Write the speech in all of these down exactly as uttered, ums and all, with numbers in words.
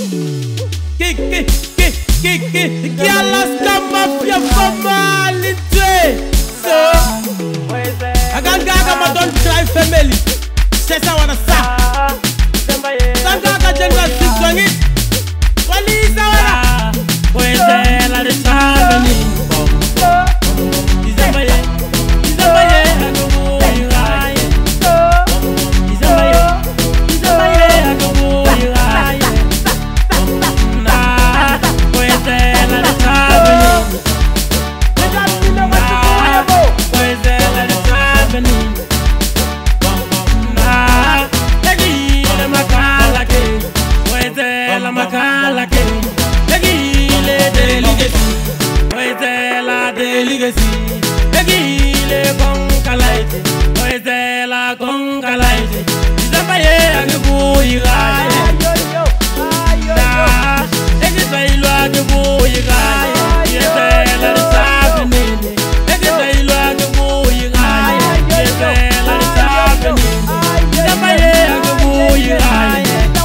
Kiki, kiki, kiki, the Alaska Mafia from Malinte. So, I can't go, I don't try family. Says I wanna stop. Sanga General six on it. What is our? Where's the la de Chavani? Is that my head? Is that my head? I go more, you lie. Is that my head? Is that my head? I go more, you lie. Nah, where's the la de Chavani? Nah, where's the la de Chavani? Nah, lagi le makala ke, where's the la makala ke? Lagi le delegasi, where's the la delegasi? Lagi le konkalaite, where's the la konkalaite? Isabaye agebu igai, nah, lagi sailu agebu igai, yes la sabini, lagi sailu agebu igai, yes la sabini, isabaye agebu igai.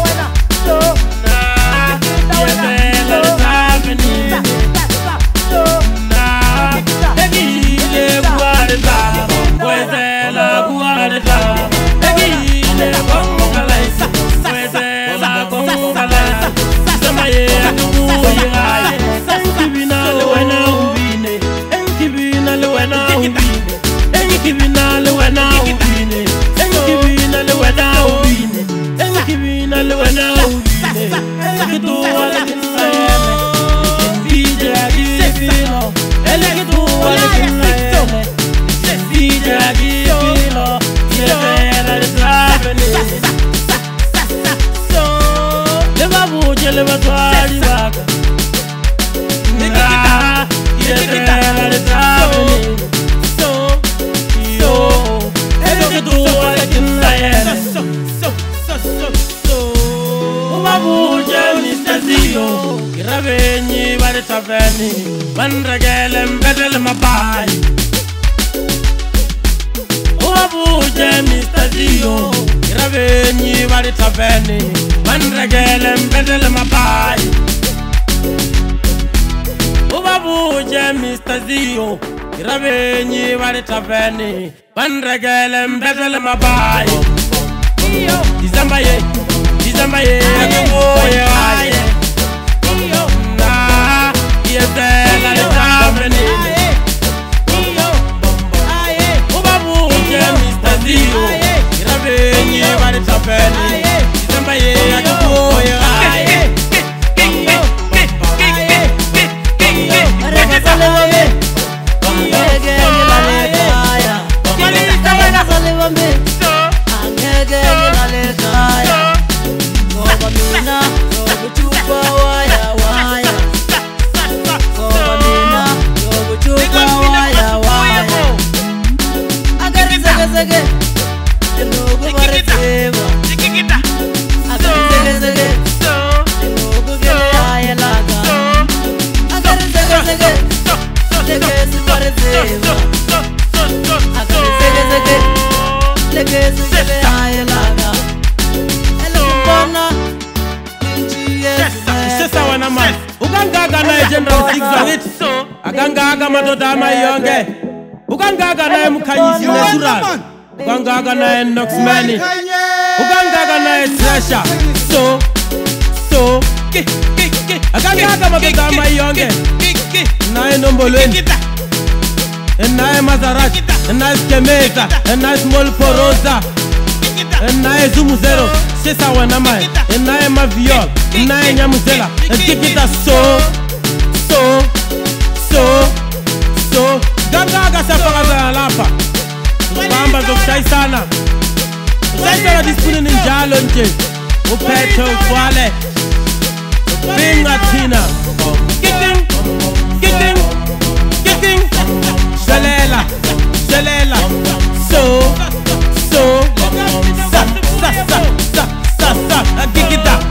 Mandragelem bedel mabai. Oabuje Mister Dio. Iraveni vari taveni. Mandragelem bedel mabai. Oabuje Mister Dio. Iraveni vari taveni. Mandragelem bedel mabai. Dizambaye, dizambaye, Boye, aye. Yes, la de Chavani. Obabu, Mister Dio. Iraveni, vari taveni. Dizambaye, Boye, aye. Ugangaga matoda mayonge, ugangaga na mukanyisi natural, ugangaga na noxmani, ugangaga na treasure. So, so, ki ki ki, ugangaga matoda mayonge, na nombolweni, na Maserati, na Skemeta, na small porosa, na Zumu zero, sisa wana mai, na Mafia, na Nyamuzela, kikita so, so. So, so, Gangaga Sapagaza Lapa. Bamba Zoksai Sana. Zai dispune ninjalo nje. Upeto kwale. Binga tina. Kicking, kicking, kicking. Shalela, shalela. So, so, sa, sa, sa, sa, sa, sa. Kikita.